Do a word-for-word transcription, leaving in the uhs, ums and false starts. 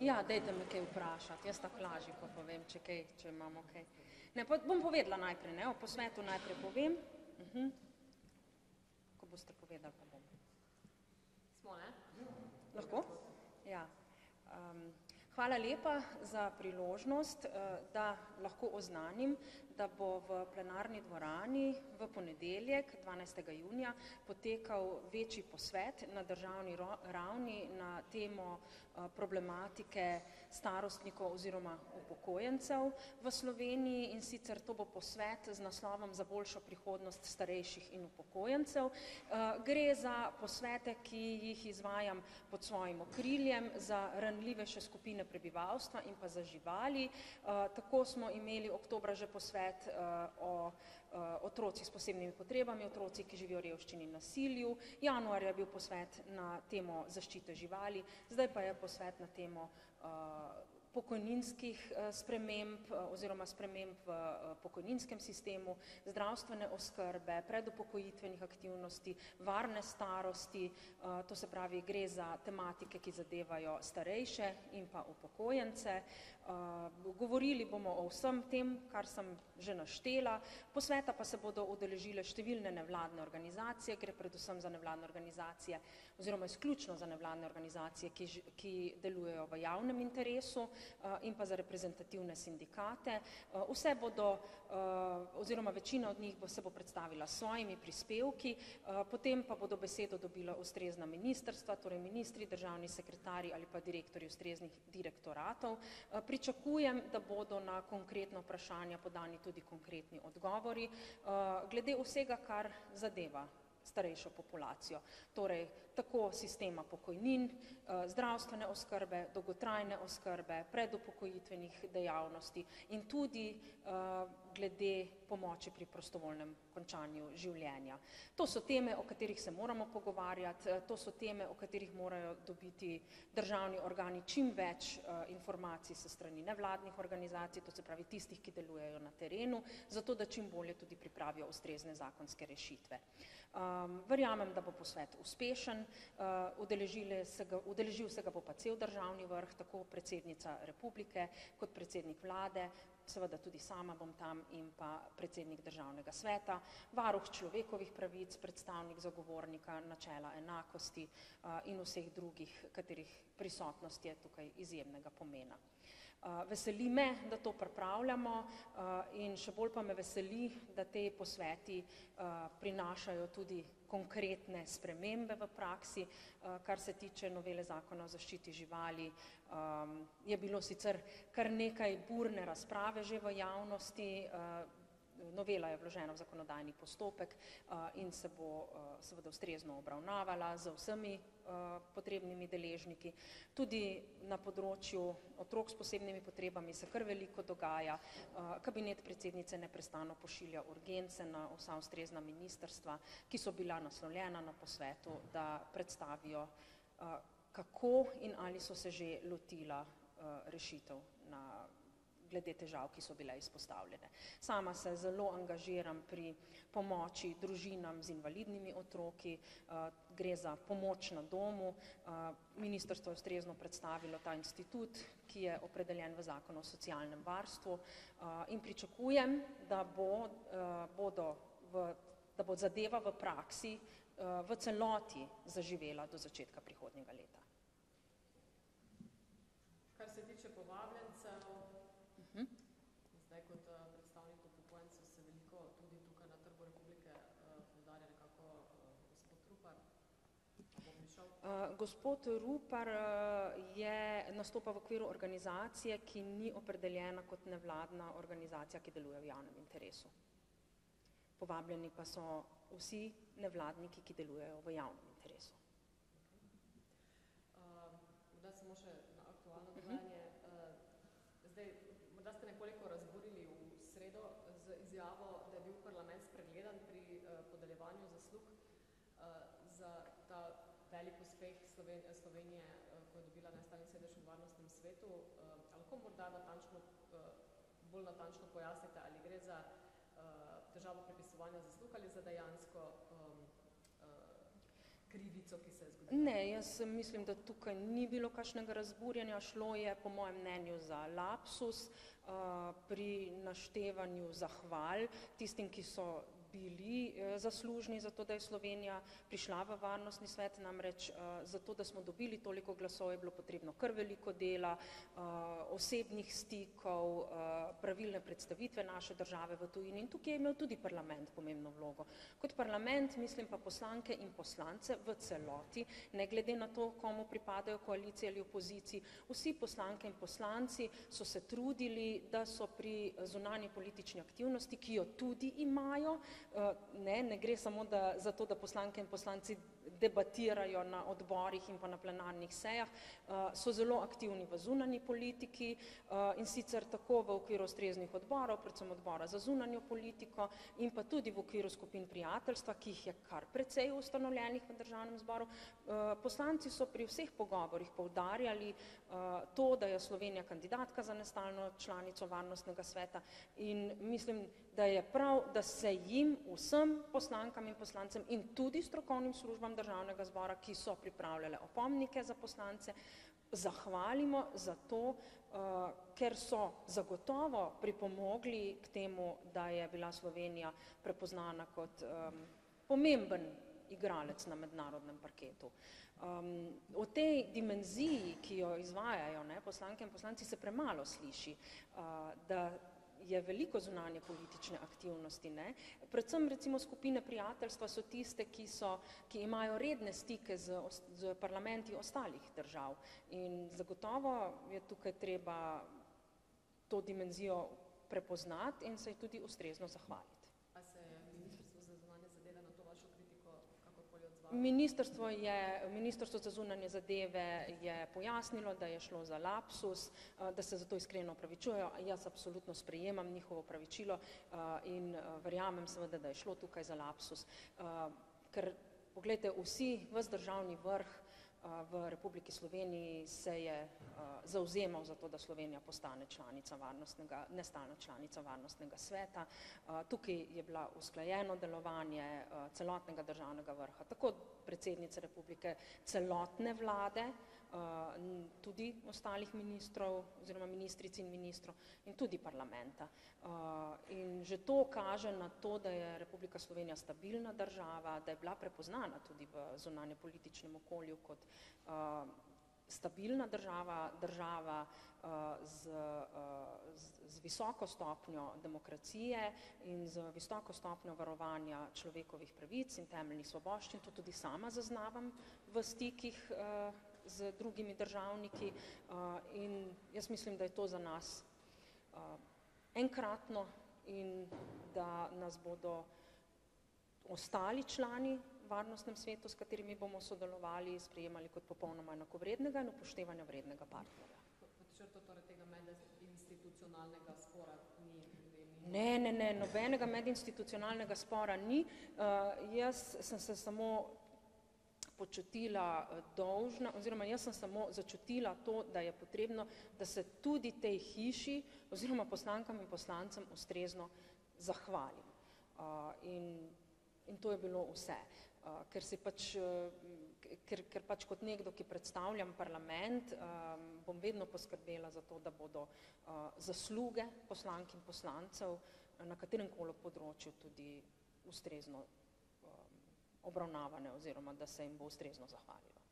Ja, dajte me kaj vprašati, jaz tako lažje, ko povem, če kaj, če imamo kaj. Ne, pa bom povedala najprej, ne, o posvetu najprej povem. Uh-huh. Ko boste povedali, pa bom. Smo, ne? Lahko? Ja. Um, hvala lepa za priložnost, da lahko oznanim, da bo v plenarni dvorani v ponedeljek, dvanajstega junija, potekal večji posvet na državni ravni na temo problematike starostnikov oziroma upokojencev v Sloveniji, in sicer to bo posvet z naslovom Za boljšo prihodnost starejših in upokojencev. Gre za posvete, ki jih izvajam pod svojim okriljem za ranljivejše skupine prebivalstva in pa za živali. Tako smo imeli oktobra že posvet o otrocih s posebnimi potrebami, otroci, ki živijo v revščini in nasilju. Januarja je bil posvet na temo zaščite živali, zdaj pa je posvet na temo pokojninskih sprememb oziroma sprememb v pokojninskem sistemu, zdravstvene oskrbe, predupokojitvenih aktivnosti, varne starosti, to se pravi, gre za tematike, ki zadevajo starejše in pa upokojence. Govorili bomo o vsem tem, kar sem že naštela. Posveta pa se bodo udeležile številne nevladne organizacije, gre predvsem za nevladne organizacije oziroma izključno za nevladne organizacije, ki, ki delujejo v javnem interesu in pa za reprezentativne sindikate. Vse bodo, oziroma večina od njih bo se bo predstavila s svojimi prispevki, potem pa bodo besedo dobila ustrezna ministrstva, torej ministri, državni sekretarji ali pa direktorji ustreznih direktoratov. Pričakujem, da bodo na konkretna vprašanja podani tudi konkretni odgovori, glede vsega, kar zadeva starejšo populacijo, torej tako sistema pokojnin, zdravstvene oskrbe, dolgotrajne oskrbe, predupokojitvenih dejavnosti in tudi glede pomoči pri prostovoljnem končanju življenja. To so teme, o katerih se moramo pogovarjati, to so teme, o katerih morajo dobiti državni organi čim več informacij s strani nevladnih organizacij, to se pravi tistih, ki delujejo na terenu, zato da čim bolje tudi pripravijo ustrezne zakonske rešitve. Um, verjamem, da bo posvet uspešen, uh, se ga, udeležil se ga bo pa cel državni vrh, tako predsednica republike kot predsednik vlade, seveda tudi sama bom tam in pa predsednik državnega sveta, varuh človekovih pravic, predstavnik zagovornika načela enakosti uh, in vseh drugih, katerih prisotnost je tukaj izjemnega pomena. Uh, veseli me, da to pripravljamo uh, in še bolj pa me veseli, da te posveti uh, prinašajo tudi konkretne spremembe v praksi, uh, kar se tiče novele zakona o zaščiti živali. Um, je bilo sicer kar nekaj burne razprave že v javnosti, uh, novela je vložena v zakonodajni postopek uh, in se bo uh, seveda ustrezno obravnavala z vsemi uh, potrebnimi deležniki. Tudi na področju otrok s posebnimi potrebami se kar veliko dogaja. Uh, kabinet predsednice neprestano pošilja urgence na vsa ustrezna ministrstva, ki so bila naslovljena na posvetu, da predstavijo, uh, kako in ali so se že lotila uh, rešitev na glede težav, ki so bile izpostavljene. Sama se zelo angažiram pri pomoči družinam z invalidnimi otroki, gre za pomoč na domu. Ministrstvo je ustrezno predstavilo ta institut, ki je opredeljen v zakonu o socialnem varstvu, in pričakujem, da bo, bodo v, da bo zadeva v praksi v celoti zaživela do začetka prihodnjega leta. Kar se tiče povabljencev, Hmm? zdaj kot uh, predstavnik upokojencev se veliko tudi tukaj na Trgu Republike uh, podarja nekako uh, gospod Rupar. Bo prišel? Uh, gospod Rupar uh, je nastopa v okviru organizacije, ki ni opredeljena kot nevladna organizacija, ki deluje v javnem interesu. Povabljeni pa so vsi nevladniki, ki delujejo v javnem interesu. Uh, morda samo še na aktualno dogajanje. Uh, zdaj, da ste nekoliko razburili v sredo z izjavo, da je bil parlament spregledan pri uh, podeljevanju zaslug uh, za ta velik uspeh Sloven Slovenije, uh, ko je dobila najstalni sedež v varnostnem svetu. Uh, lahko morda natančno, uh, bolj natančno pojasnite, ali gre za uh, težavo prepisovanja zaslug ali za dejansko um, uh, krivico, ki se je zgodila? Ne, jaz mislim, da tukaj ni bilo kakšnega razburjanja, šlo je po mojem mnenju za lapsus uh, pri naštevanju zahval tistim, ki so bili eh, zaslužni za to, da je Slovenija prišla v varnostni svet, namreč eh, zato, da smo dobili toliko glasov, je bilo potrebno kar veliko dela, eh, osebnih stikov, eh, pravilne predstavitve naše države v tujini in tukaj je imel tudi parlament pomembno vlogo. Kot parlament mislim pa poslanke in poslance v celoti, ne glede na to, komu pripadajo koaliciji ali opoziciji, vsi poslanke in poslanci so se trudili, da so pri zunanji politični aktivnosti, ki jo tudi imajo, Ne, ne gre samo da, za to, da poslanke in poslanci debatirajo na odborih in pa na plenarnih sejah, so zelo aktivni v zunanji politiki in sicer tako v okviru ustreznih odborov, predvsem odbora za zunanjo politiko in pa tudi v okviru skupin prijateljstva, ki jih je kar precej ustanovljenih v državnem zboru. Poslanci so pri vseh pogovorih poudarjali to, da je Slovenija kandidatka za nestalno članico varnostnega sveta in mislim, da je prav, da se jim, vsem poslankam in poslancem in tudi strokovnim službam državnega zbora, ki so pripravljale opomnike za poslance, zahvalimo za to, uh, ker so zagotovo pripomogli k temu, da je bila Slovenija prepoznana kot um, pomemben igralec na mednarodnem parketu. Um, o tej dimenziji, ki jo izvajajo ne, poslanke in poslanci, se premalo sliši, uh, da je veliko zunanje politične aktivnosti. Ne? Predvsem recimo skupine prijateljstva so tiste, ki, so, ki imajo redne stike z, z parlamenti ostalih držav. In zagotovo je tukaj treba to dimenzijo prepoznati in se tudi ustrezno zahvaliti. A se je Ministrstvo za zunanje zadeve na to vašo kritiko kakorkoli odzvalo? Ministrstvo, je, Ministrstvo za zunanje zadeve je pojasnilo, da je šlo za lapsus, da se zato iskreno opravičujejo. Jaz absolutno sprejemam njihovo opravičilo in verjamem seveda, da je šlo tukaj za lapsus. Ker, poglejte, vsi, ves državni vrh v Republiki Sloveniji se je zauzemal za to, da Slovenija postane članica varnostnega, nestalna članica varnostnega sveta. Tukaj je bila usklajeno delovanje celotnega državnega vrha, tako predsednice republike, celotne vlade, tudi ostalih ministrov oziroma ministric in ministrov in tudi parlamenta. In že to kaže na to, da je Republika Slovenija stabilna država, da je bila prepoznana tudi v zunanje političnem okolju kot stabilna država, država z, z, z visoko stopnjo demokracije in z visoko stopnjo varovanja človekovih pravic in temeljnih svoboščin. To tudi sama zaznavam v stikih z drugimi državniki in jaz mislim, da je to za nas enkratno in da nas bodo ostali člani v varnostnem svetu, s katerimi bomo sodelovali, sprejemali kot popolnoma enakovrednega in upoštevanja vrednega partnerja. Pod črto torej tega medinstitucionalnega spora ni? Ne, ne, ne, nobenega medinstitucionalnega spora ni. Uh, jaz sem se samo počutila dolžna, oziroma jaz sem samo začutila to, da je potrebno, da se tudi tej hiši oziroma poslankam in poslancem ustrezno zahvalim. Uh, in, in to je bilo vse. Uh, ker, si pač, uh, ker, ker pač kot nekdo, ki predstavljam parlament, um, bom vedno poskrbela za to, da bodo uh, zasluge poslank in poslancev na katerem koli področju tudi ustrezno obravnavane oziroma da se jim bo ustrezno zahvalilo.